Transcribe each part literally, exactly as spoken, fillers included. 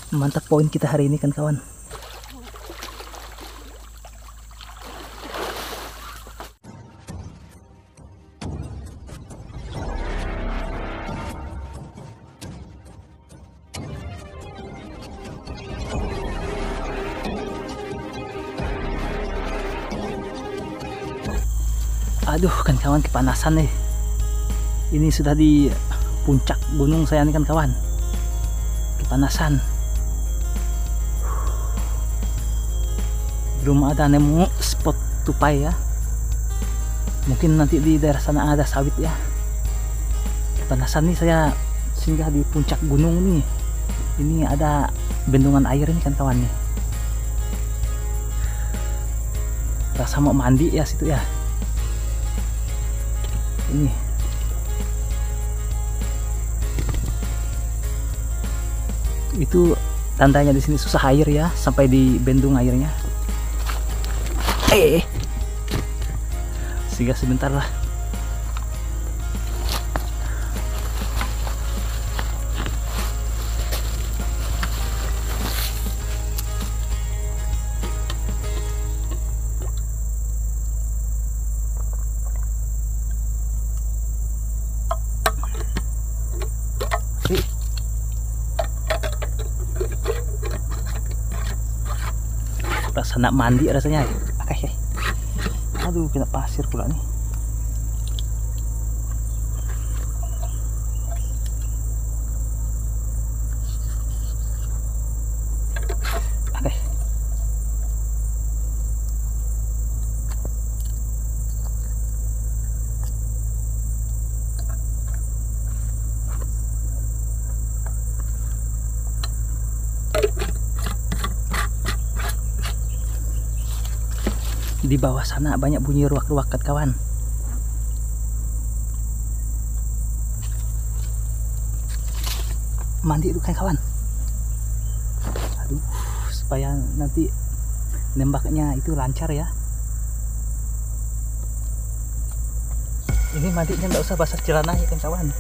Mantap poin kita hari ini kan kawan. Aduh kan kawan, kepanasan nih. Ini sudah di puncak gunung saya nih kan kawan. Kepanasan. Belum ada nemu spot tupai ya. Mungkin nanti di daerah sana ada sawit ya. Kepanasan nih saya singgah di puncak gunung nih. Ini ada bendungan air ini kan kawan nih. Rasa mau mandi ya situ ya. Ini itu tandanya di sini susah air ya, sampai di bendung airnya. Eh, singgah sebentar lah. Rasa nak mandi rasanya. Oke. Aduh, kena pasir pula nih. Oke. Di bawah sana banyak bunyi ruak-ruak kan kawan. Mandi dulu kan kawan. Aduh, supaya nanti nembaknya itu lancar ya. Ini mandinya nggak usah basah celana ya kan kawan.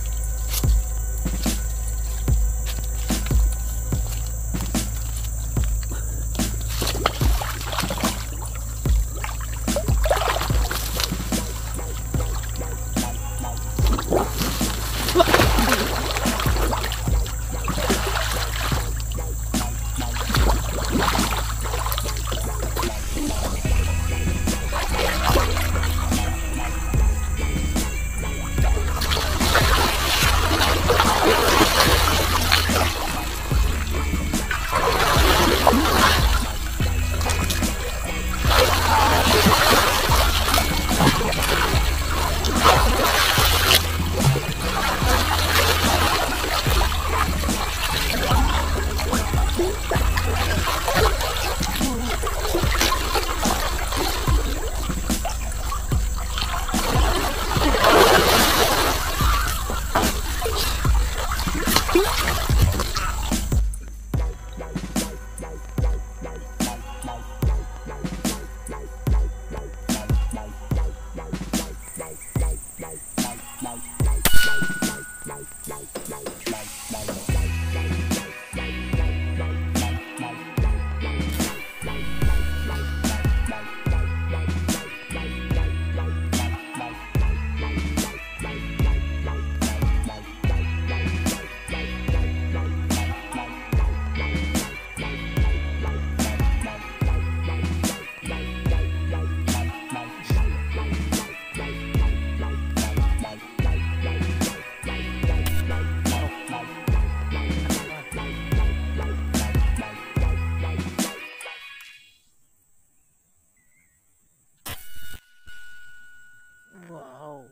Wow,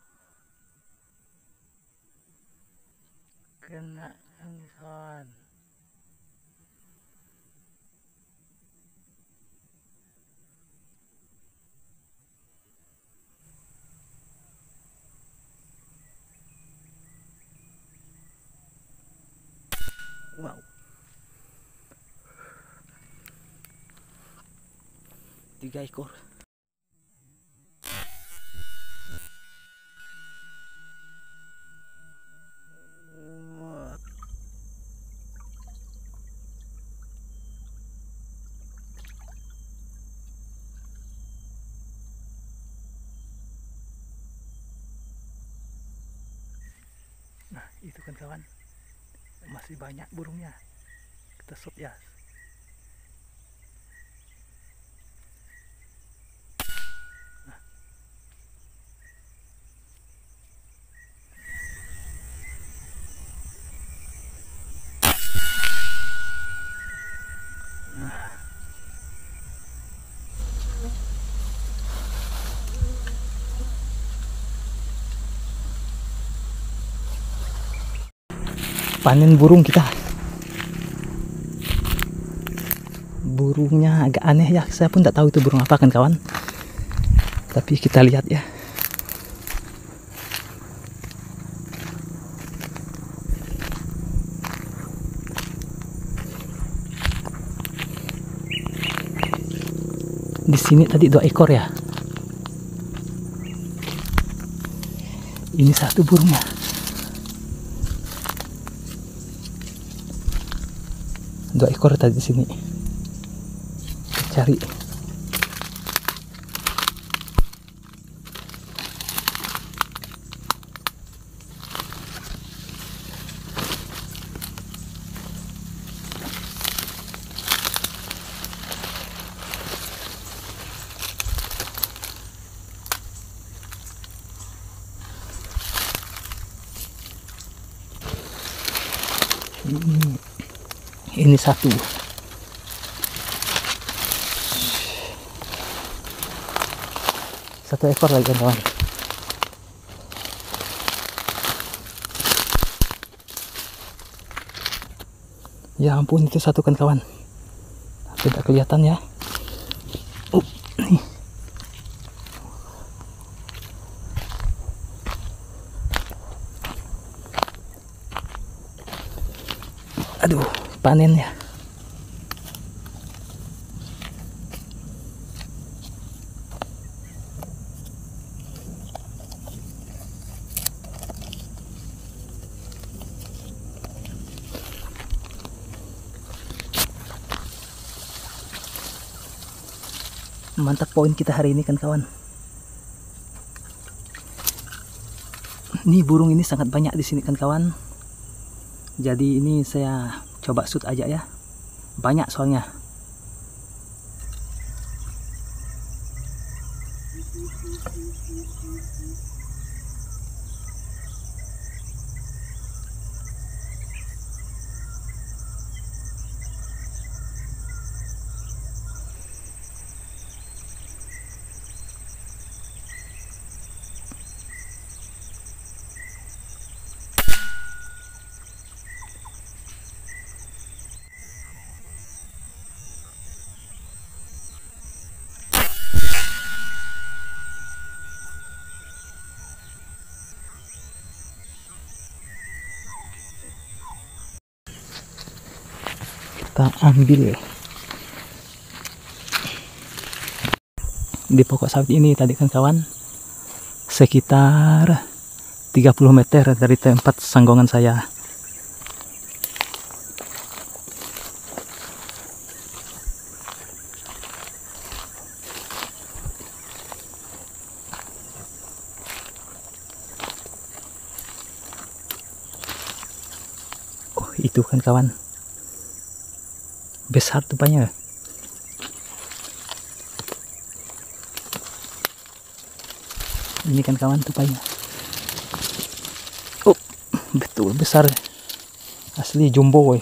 kena kawan. Wow, tiga ekor. Nah itu kan kawan, masih banyak burungnya, kita shoot ya. Nah. Nah. Panen burung kita. Burungnya agak aneh ya, saya pun tak tahu itu burung apa kan kawan. Tapi kita lihat ya. Di sini tadi dua ekor ya. Ini satu burungnya. Dua ekor tadi di sini. Kita cari. Ini, ini satu. Satu ekor lagi kawan. Ya ampun, itu satu kan kawan. Tidak kelihatan ya. Oh, nih. Aduh, panen ya. Mantap poin kita hari ini kan kawan. Nih burung ini sangat banyak di sini kan kawan. Jadi ini saya coba shoot aja ya. Banyak soalnya. Kita ambil di pokok sawit ini tadi kan kawan, sekitar tiga puluh meter dari tempat sanggongan saya. Oh itu kan kawan, besar tupanya. Ini kan kawan tupanya. Oh betul besar, asli jumbo woy.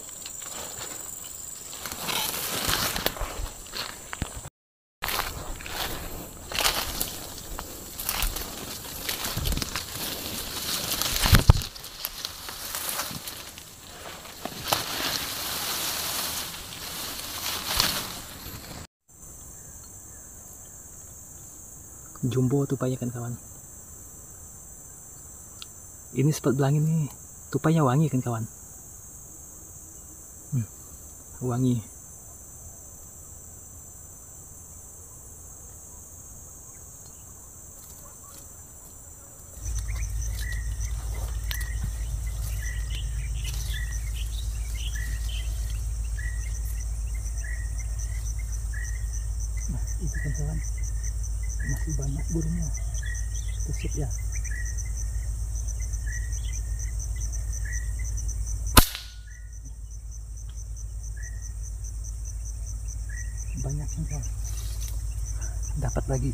Jumbo tupanya kan kawan. Ini spot belangin nih, tupanya wangi kan kawan. Hmm, wangi. Nah itu kan kawan, masih banyak burungnya. Kita shoot ya. banyak nih kawan. Dapat lagi.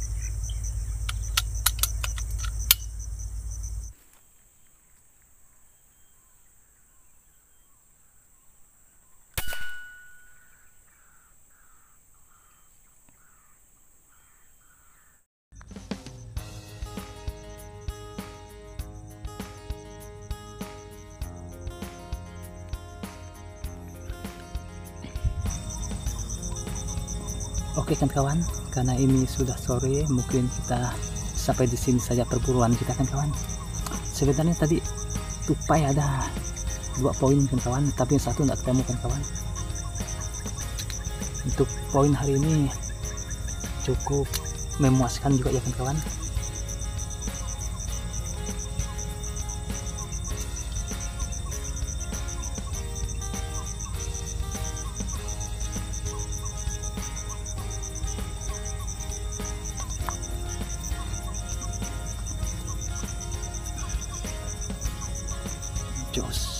Oke kan kawan, karena ini sudah sore, mungkin kita sampai di sini saja perburuan kita kan kawan. Sebenarnya tadi tupai ada dua poin kan kawan, tapi yang satu nggak ketemu kan kawan. Untuk poin hari ini cukup memuaskan juga ya kan kawan. Jos.